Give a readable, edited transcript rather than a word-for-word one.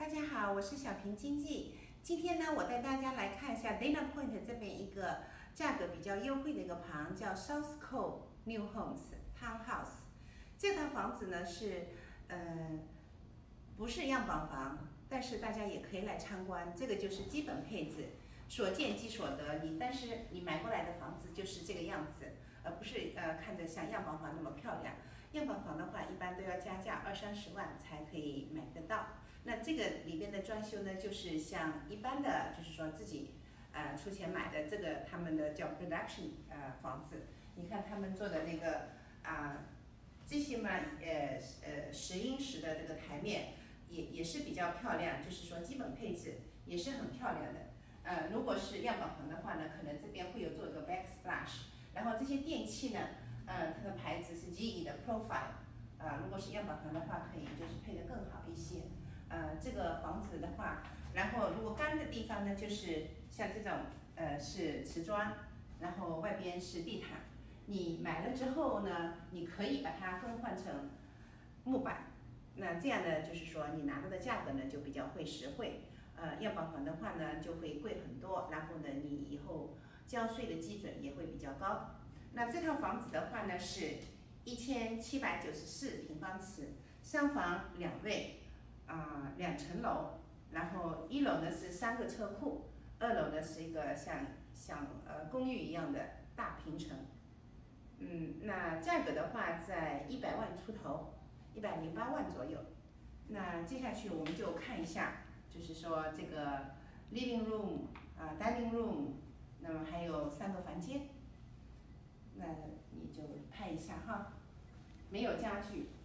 大家好，我是小平经济。今天呢，我带大家来看一下 Dana Point 这边一个价格比较优惠的一个盘，叫 South Cove New Homes Townhouse。这套房子呢是不是样板房，但是大家也可以来参观。这个就是基本配置，所见即所得。但是你买过来的房子就是这个样子，而不是看着像样板房那么漂亮。样板房的话，一般都要加价20-30万才可以买得到。那这个里边的装修呢，就是像一般的，就是说自己出钱买的这个他们的叫 production 房子，你看他们做的那个这些嘛10英尺的这个台面也是比较漂亮，就是说基本配置也是很漂亮的。如果是样板房的话呢，可能这边会有做一个 backsplash， 然后这些电器呢，它的牌子是 GE 的 Profile， 如果是样板房的话，可以就是配得更好一些。这个房子的话，然后如果干的地方呢，就是像这种是瓷砖，然后外边是地毯。你买了之后呢，你可以把它更换成木板，那这样呢，就是说你拿到的价格呢就比较会实惠。样板房的话呢就会贵很多，然后呢你以后交税的基准也会比较高。那这套房子的话呢是1794平方尺，3房2卫。2层楼，然后1楼呢是3个车库，2楼呢是一个像公寓一样的大平层。那价格的话在100万出头，108万左右。那接下去我们就看一下，就是说这个 living room dining room， 那么还有3个房间。那你就拍一下哈，没有家具，